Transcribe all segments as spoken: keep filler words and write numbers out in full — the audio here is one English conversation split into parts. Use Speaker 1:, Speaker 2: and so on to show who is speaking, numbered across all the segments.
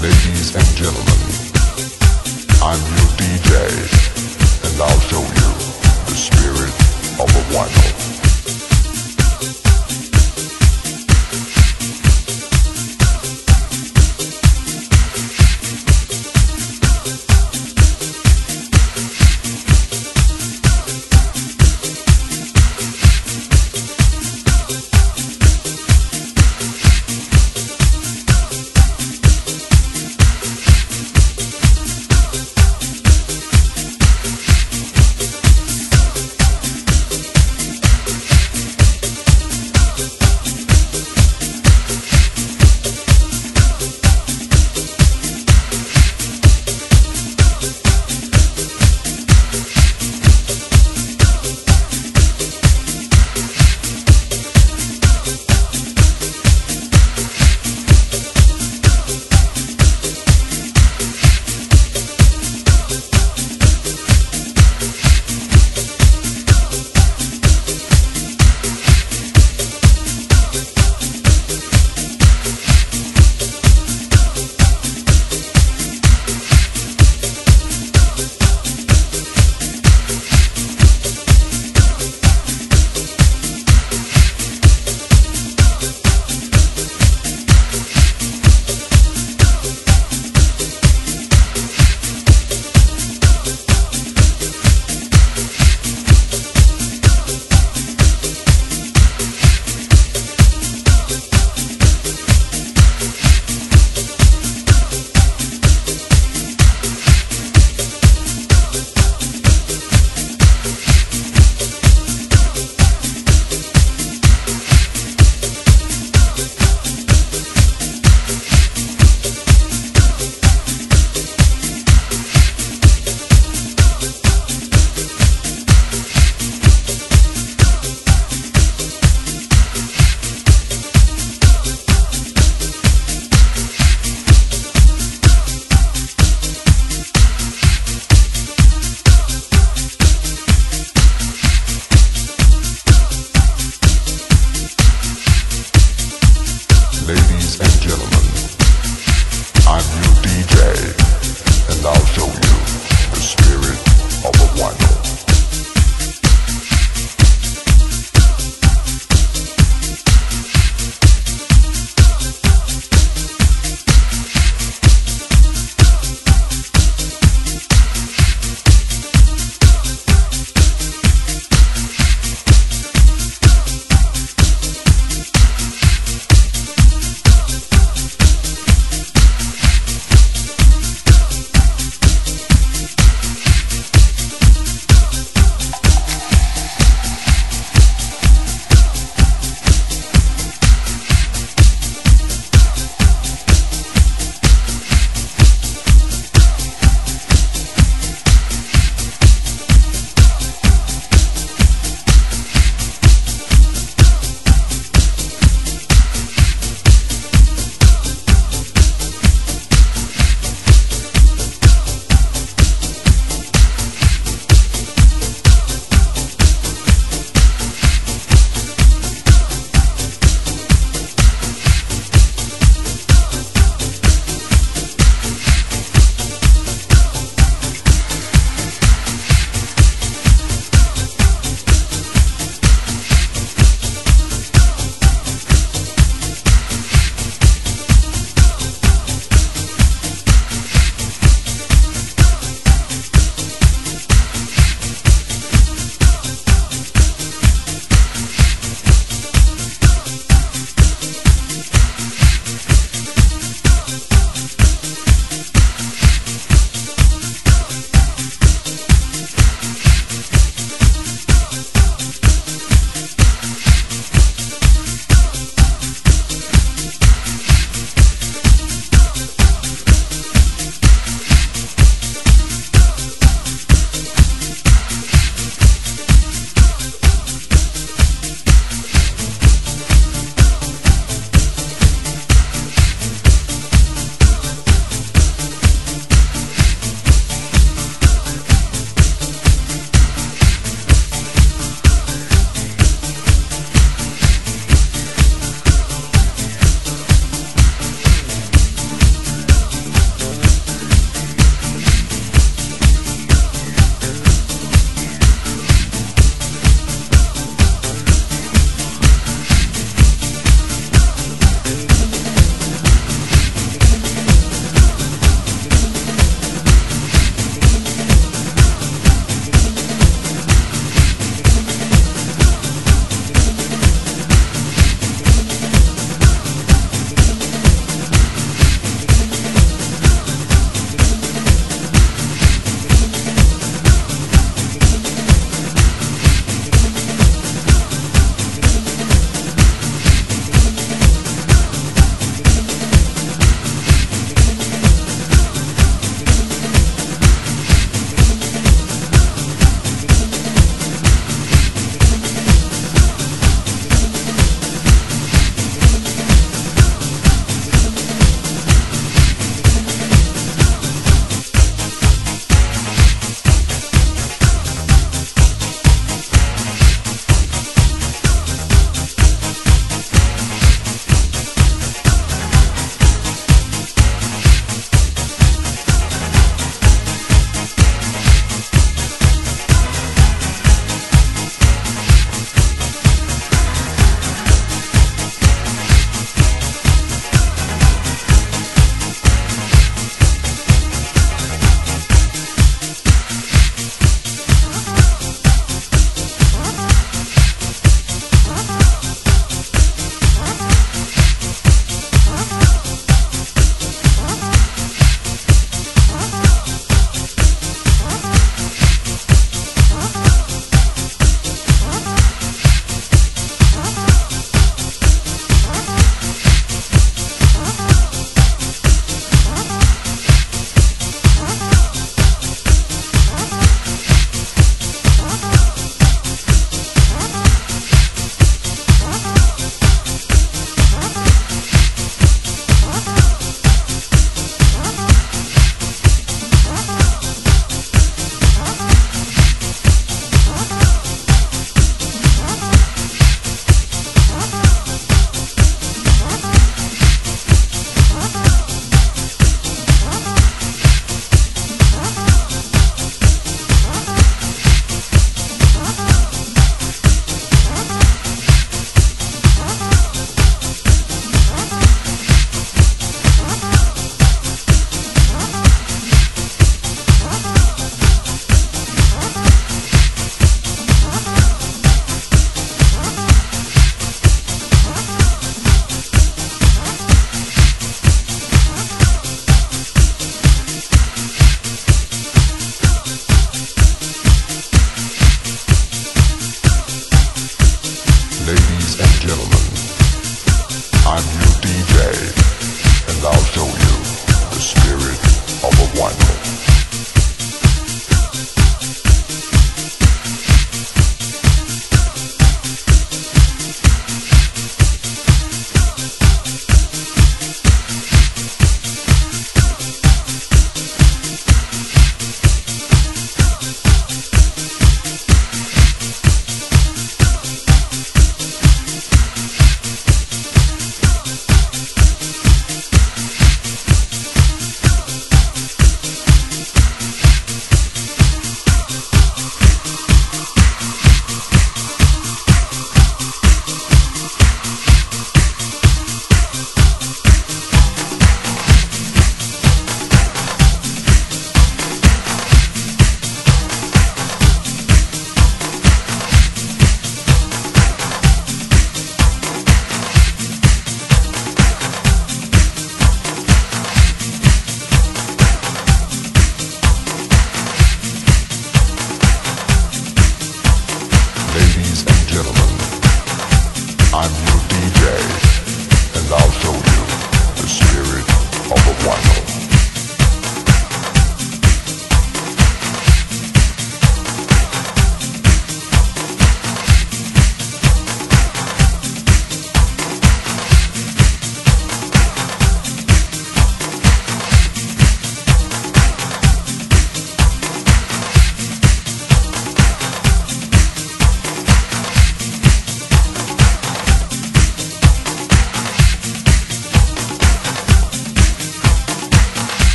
Speaker 1: Ladies and gentlemen, I'm your D J, and I'll show you the spirit of a vinyl.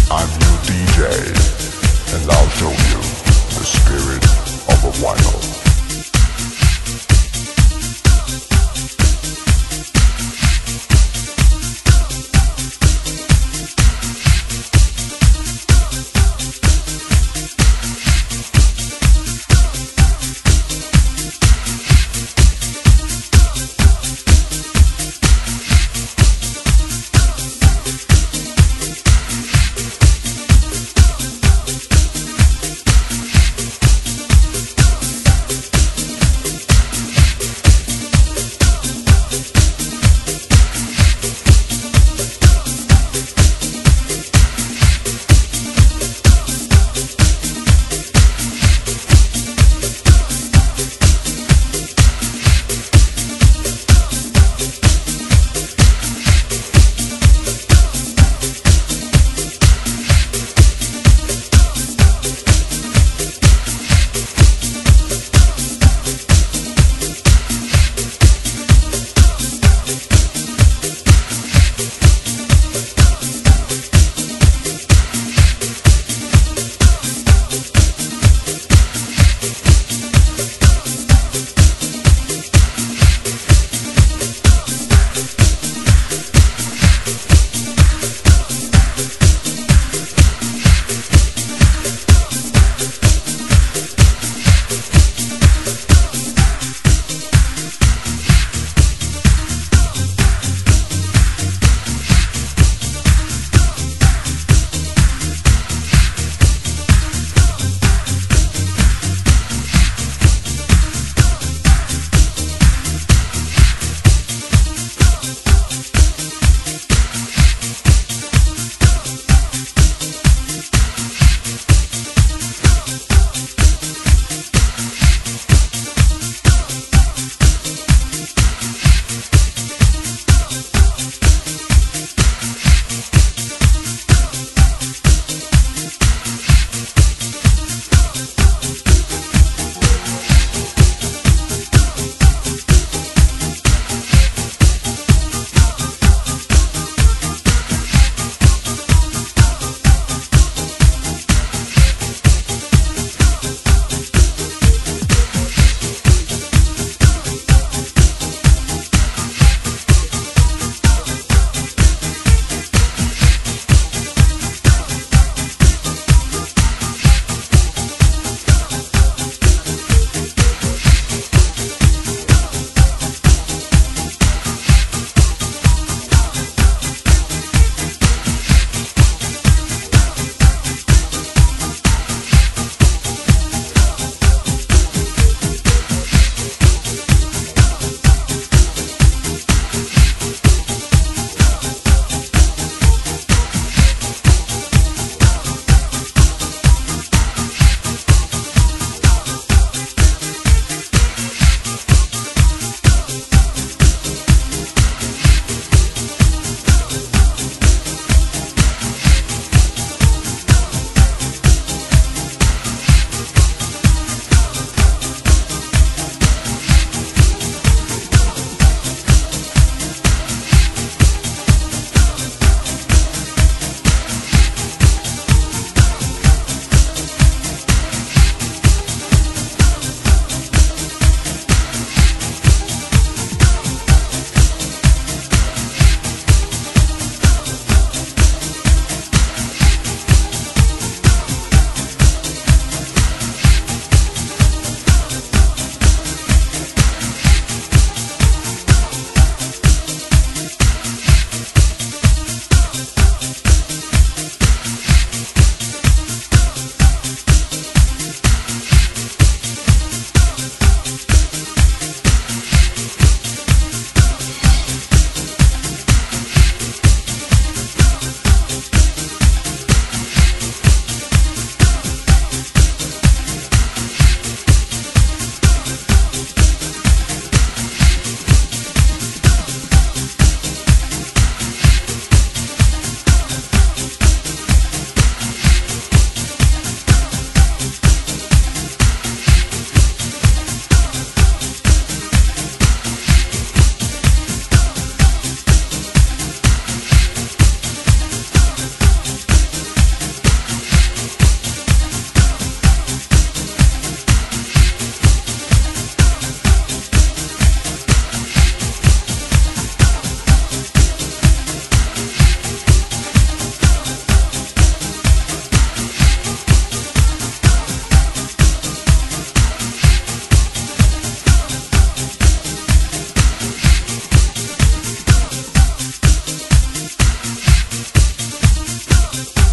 Speaker 1: I'm your D J, and I'll show you the spirit of a vinyl.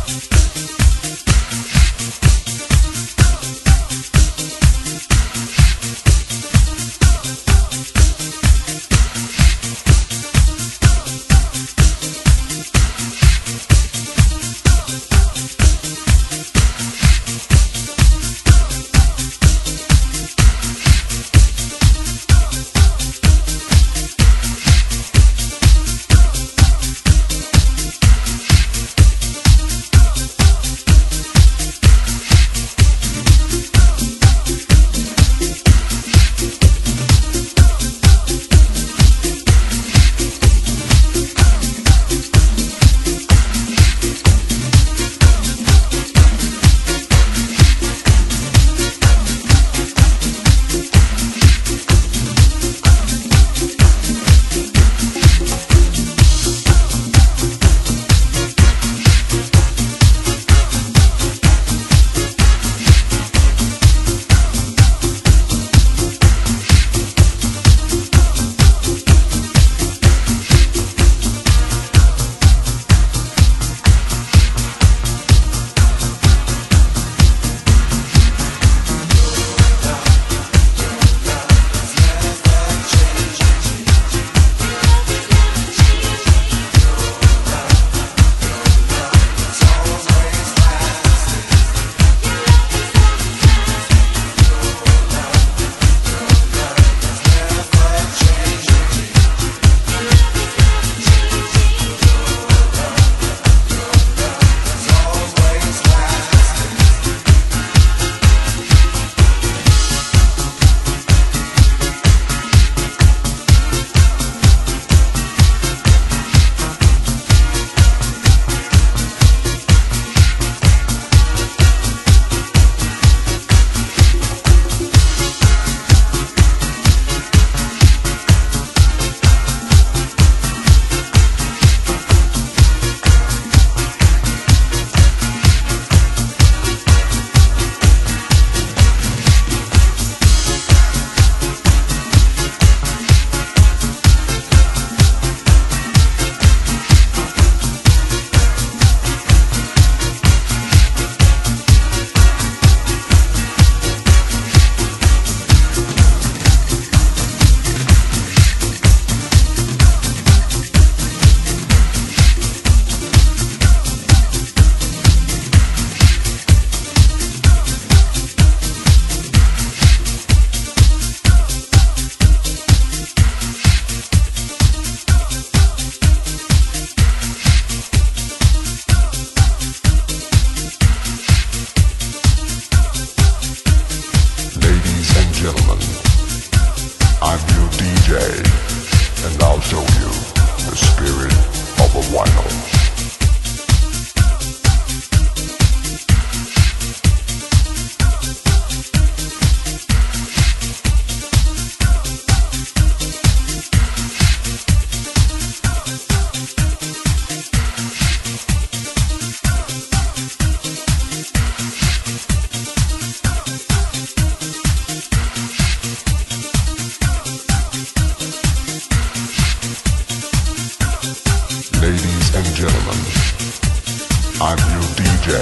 Speaker 1: I'm your D J,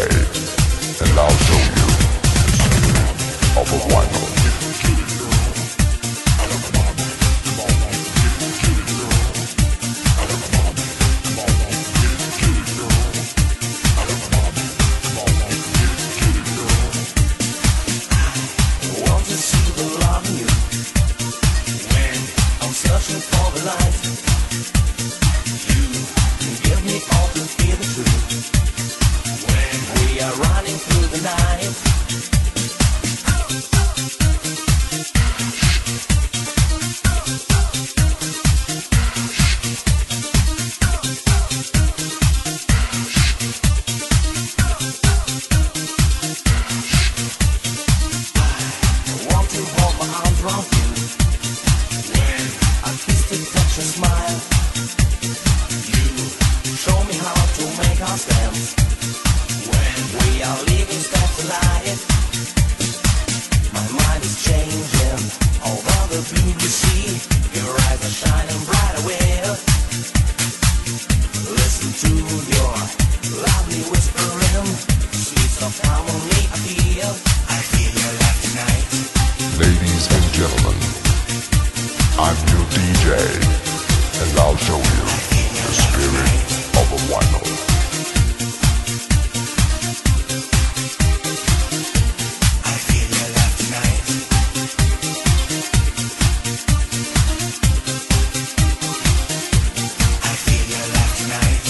Speaker 1: and I'll show you the spirit of a vinyl.
Speaker 2: Listen to your loudly whispering. of harmony I feel. I feel your love tonight.
Speaker 1: Ladies and gentlemen, I'm your D J, and I'll show you the spirit of a vinyl.
Speaker 2: I feel your love tonight. I feel your love tonight.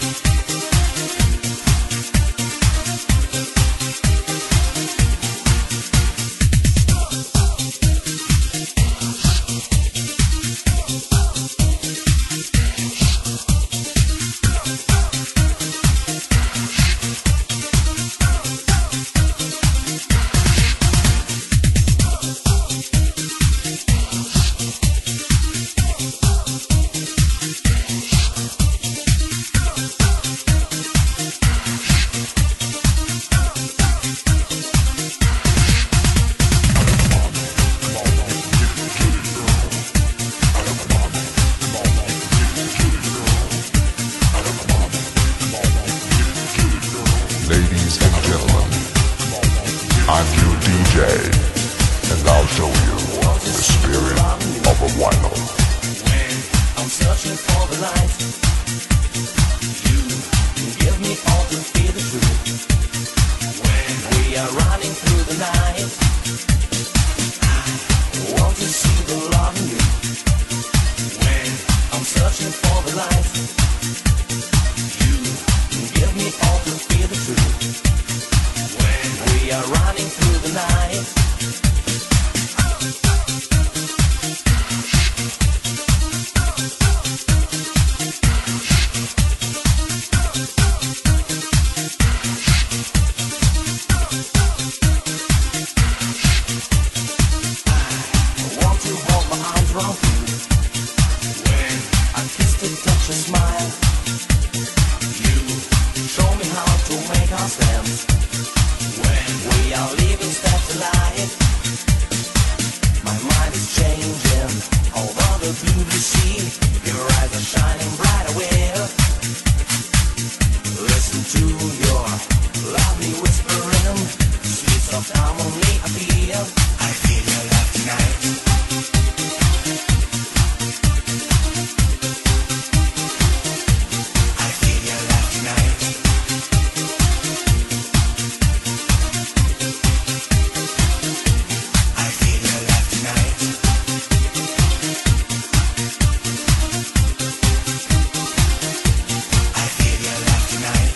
Speaker 1: Ladies and gentlemen, I'm your D J, and I'll show you the spirit of a vinyl.
Speaker 2: When I'm searching for the light, you give me all to feel the truth. When we are running through the night, I want to see the love in you. When I'm searching for the light, you give me all to feel the truth. When we are running through the night, I want to hold my arms around you. When I kiss and touch and smile, you show me how to make our stems. When we are living steps alive, my mind is changing. Although the blue you see, your eyes are shining bright away. Listen to your lovely whispering, sweet soft harmony I feel. I feel your love tonight. I feel your love tonight. I feel your love tonight. I feel your love tonight.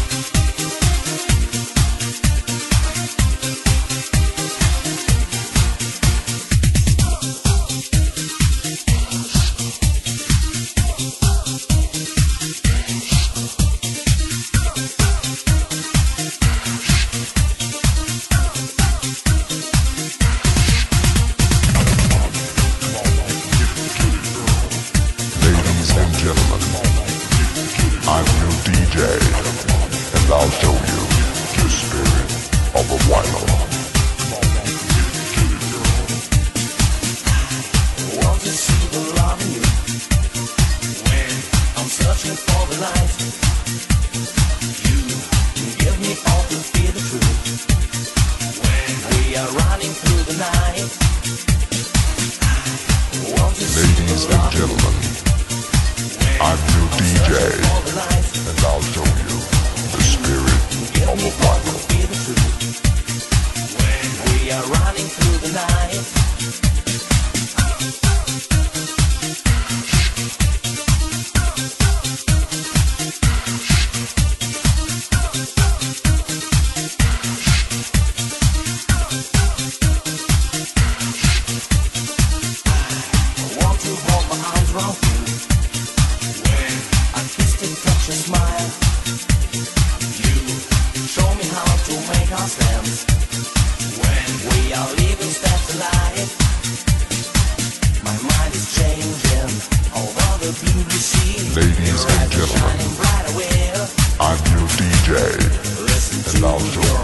Speaker 1: Ladies and gentlemen, I'm your D J, and I'll show you the spirit of a vinyl.
Speaker 2: Want to see the love in you. When I'm searching for the light, you give me all to feel the truth. When we are running through the night, I want to see
Speaker 1: Ladies
Speaker 2: the
Speaker 1: and
Speaker 2: love in you.
Speaker 1: gentlemen, I'm your D J,
Speaker 2: For the light,
Speaker 1: and I'll show you the spirit
Speaker 2: give
Speaker 1: of
Speaker 2: me
Speaker 1: a
Speaker 2: all to
Speaker 1: vinyl.
Speaker 2: feel the truth. When we are running through the night, I want to hold my arms around you. When I kiss and touch and smile, you show me how to make our stems. When we are living steps alive, my mind is changing. Although the blue you see,
Speaker 1: Ladies
Speaker 2: your
Speaker 1: and
Speaker 2: eyes are
Speaker 1: gentlemen,
Speaker 2: shining bright away.
Speaker 1: I'm your D J,
Speaker 2: Listen to
Speaker 1: and I'll show